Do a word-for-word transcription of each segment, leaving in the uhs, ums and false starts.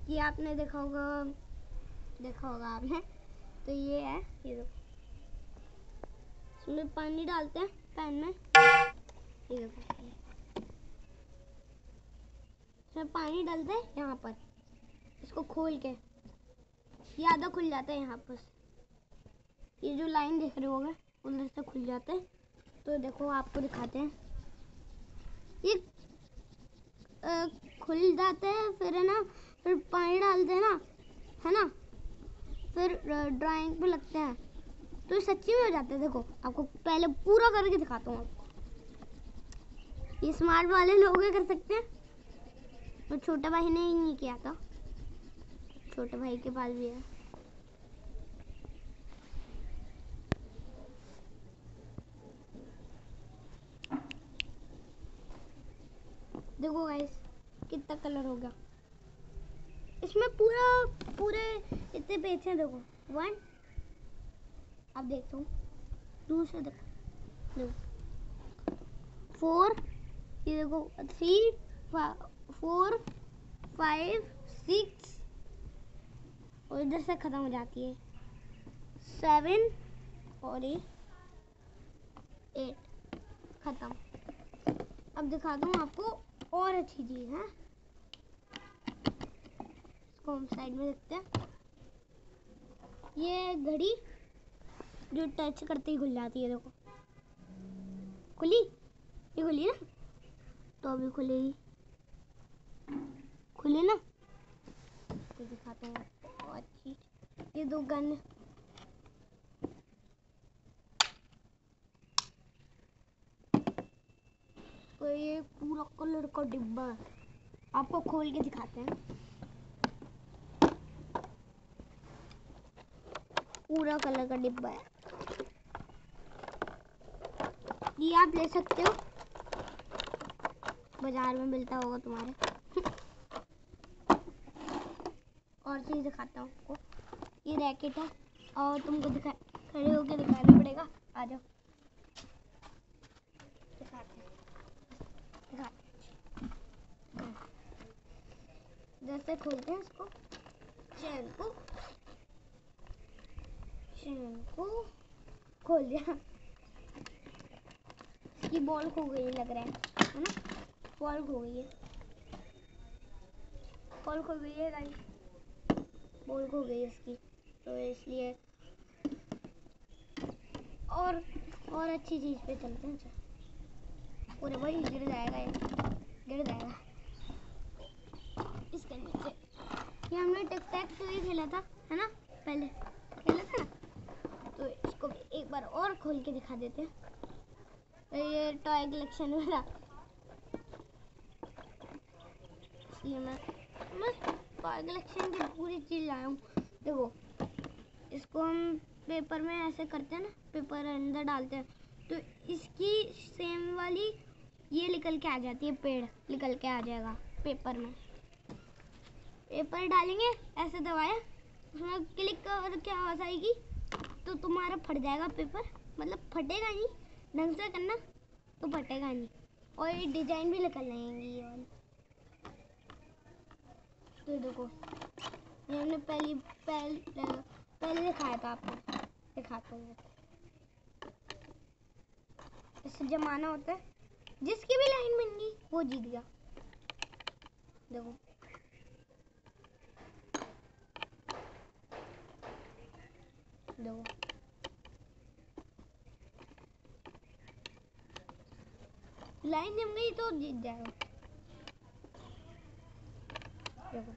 ये आपने देखा होगा देखा होगा आपने। तो ये है, ये देखो, इसमें पानी डालते हैं पैन में, ये देखो इसमें पानी डालते हैं यहाँ पर, इसको खोल के ये आधा खुल जाता है यहाँ पर, ये जो लाइन दिख रही होगा उधर से खुल जाते हैं। तो देखो आपको दिखाते हैं, ये आ, खुल जाते हैं, फिर है ना, फिर पानी डालते हैं ना, है ना, फिर ड्राइंग पे लगते हैं, तो ये सच्ची में हो जाते हैं। देखो आपको पहले पूरा करके दिखाता हूँ आपको, ये स्मार्ट वाले लोग कर सकते हैं, तो छोटे भाई ने ही नहीं किया था, छोटे भाई के पास भी है। देखो गाइस कितना कलर हो गया इसमें, पूरा पूरे इतने पेज हैं। देखो वन, आप देखते हो, टू से देखो, देखो फोर, ये देखो थ्री, फोर, फाइव, सिक्स, और इधर से खत्म हो जाती है, सेवन, और ये एट, खत्म। अब दिखाता हूँ आपको और अच्छी चीज है, इसको हम साइड में रखते हैं। ये घड़ी जो टच करते ही खुल जाती है, देखो खुली, ये खुली ना, तो अभी खुलेगी, खुली ना, तो दिखाते हैं आपको अच्छी। ये दो गन, तो ये पूरा कलर का डिब्बा है, आपको खोल के दिखाते हैं, पूरा कलर का डिब्बा है, ये आप ले सकते हो, बाजार में मिलता होगा तुम्हारे। और चीज दिखाता हूँ आपको, ये रैकेट है, और तुमको दिखा खड़े होके दिखाना पड़ेगा, आ जाओ दिखाते हैं, जैसे खोलते हैं इसको, चैन को चैन को खोल दिया, इसकी बॉल खो गई लग रहा है है ना, बॉल खो गई है, बॉल खो गई है गाइस, बॉल खो गई है इसकी, तो इसलिए और और अच्छी चीज पे चलते हैं। पूरे भाई गिर जाएगा, ये गिर जाएगा इसके नीचे। ये हमने टिक टैक तो ही खेला था, है ना, पहले खेला था, तो इसको भी एक बार और खोल के दिखा देते हैं। ये टॉय कलेक्शन मेरा, इसलिए मैं मैं टॉय कलेक्शन की पूरी चीज लाया हूँ। देखो इसको हम पेपर में ऐसे करते हैं ना, पेपर अंदर डालते हैं, तो इसकी सेम वाली ये निकल के आ जाती है, पेड़ निकल के आ जाएगा पेपर में। पेपर डालेंगे ऐसे दबाया, उसमें क्लिक कर क्या आवाज आएगी, तो तुम्हारा फट जाएगा पेपर, मतलब फटेगा नहीं, ढंग से करना तो फटेगा नहीं, और ये डिजाइन भी निकल जाएंगी ये वाली। तो देखो ये हमने पहली पहले पहले दिखाया था आपको, दिखाता हूँ, इससे जमाना होता है, जिसकी भी लाइन बन गई वो जीत गया। देखो देखो लाइन जम गई तो जीत जाएगा। देखो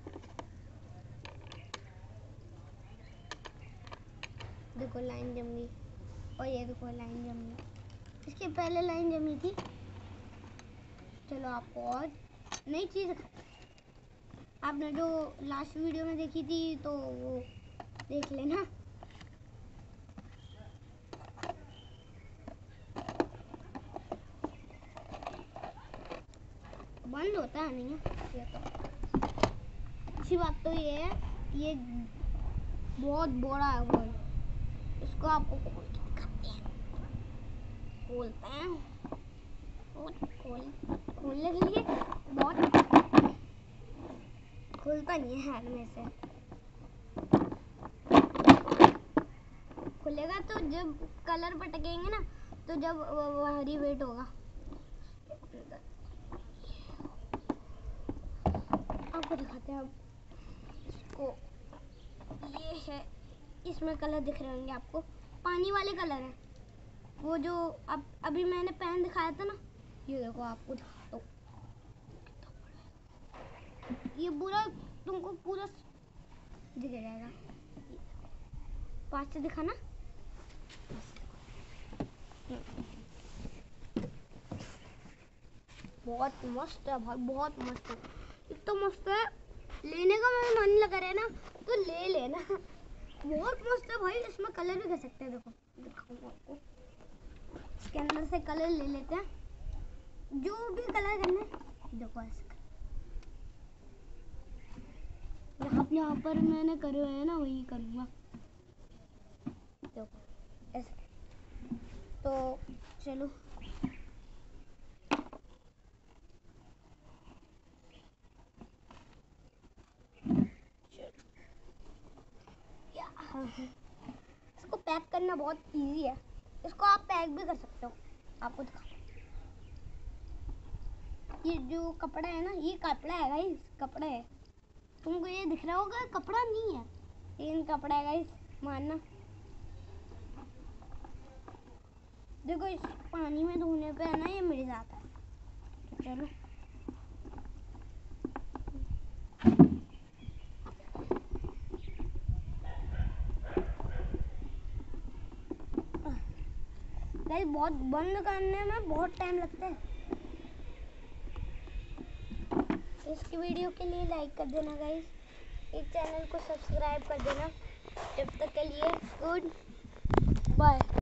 देखो लाइन जम गई, और ये देखो लाइन जम गई, इसके पहले लाइन जमी थी। चलो आपको और नई चीज, आपने जो लास्ट वीडियो में देखी थी तो वो देख लेना। बंद होता है नहीं ये, तो अच्छी बात तो ये है, ये बहुत बड़ा है बॉल, इसको आपको खोल के दिखाते हैं, खोलते हैं, खोल खोल खोलने के लिए बहुत खुलता खुलता नहीं है हाथ में से। खुलेगा तो जब कलर पटकेंगे ना, तो जब भारी वेट होगा। आपको दिखाते हैं अब इसको। ये है, इसमें कलर दिख रहे होंगे आपको, पानी वाले कलर हैं। वो जो अब अभी मैंने पेन दिखाया था ना, ये देखो आपको दिखाता हूँ। ये पूरा तुमको पूरा दिख जाएगा। पास से दिखाना। बहुत मस्त है भाई, बहुत मस्त है, इतना मस्त है। लेने का मेरा मन लग रहा है ना, तो ले लेना। बहुत मस्त है भाई, इसमें कलर भी कर सकते हैं। देखो दिखाऊंगा आपको, इसके अंदर से कलर ले लेते हैं, जो भी कलर करना है। देखो ऐसे यहाँ यहाँ पर मैंने करे हुए हैं ना, वही करूँगा। देखो ऐसे, तो चलो इसको पैक करना बहुत इजी है। इसको आप पैक भी कर सकते हो। आपको दिखा, ये जो कपड़ा है ना, ये कपड़ा है गाइस, कपड़ा है। तुमको ये दिख रहा होगा, कपड़ा नहीं है, लेकिन कपड़ा है गाइस, मानना। देखो इस पानी में धोने पे है ना, ये मिल जाता है। तो चलो गाइस, बहुत बंद करने में बहुत टाइम लगता है। इसकी वीडियो के लिए लाइक कर देना गाइस, इस चैनल को सब्सक्राइब कर देना। जब तक के लिए गुड बाय।